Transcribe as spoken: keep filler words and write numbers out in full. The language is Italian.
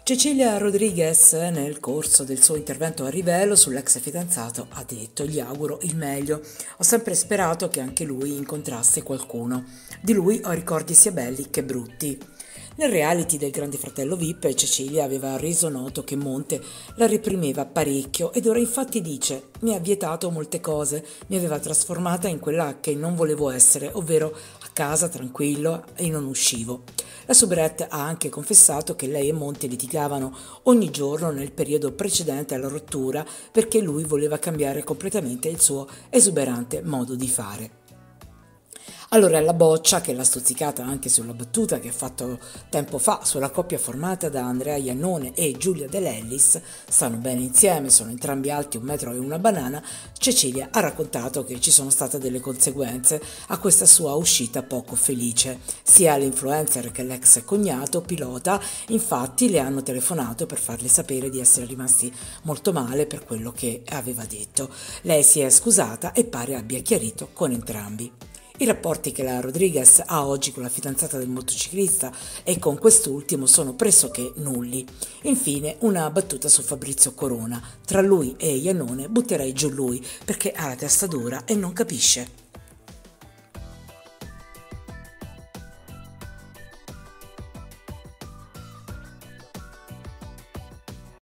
Cecilia Rodriguez, nel corso del suo intervento a Rivelo sull'ex fidanzato, ha detto: gli auguro il meglio. Ho sempre sperato che anche lui incontrasse qualcuno. Di lui ho ricordi sia belli che brutti. Nel reality del Grande Fratello V I P, Cecilia aveva reso noto che Monte la reprimeva parecchio ed ora infatti dice: mi ha vietato molte cose, mi aveva trasformata in quella che non volevo essere, ovvero a casa tranquillo e non uscivo. La soubrette ha anche confessato che lei e Monte litigavano ogni giorno nel periodo precedente alla rottura perché lui voleva cambiare completamente il suo esuberante modo di fare. Allora la Boccia, che l'ha stuzzicata anche sulla battuta che ha fatto tempo fa sulla coppia formata da Andrea Iannone e Giulia De Lellis, stanno bene insieme, sono entrambi alti un metro e una banana, Cecilia ha raccontato che ci sono state delle conseguenze a questa sua uscita poco felice. Sia l'influencer che l'ex cognato pilota infatti le hanno telefonato per farle sapere di essere rimasti molto male per quello che aveva detto. Lei si è scusata e pare abbia chiarito con entrambi. I rapporti che la Rodriguez ha oggi con la fidanzata del motociclista e con quest'ultimo sono pressoché nulli. Infine, una battuta su Fabrizio Corona. Tra lui e Iannone butterei giù lui perché ha la testa dura e non capisce.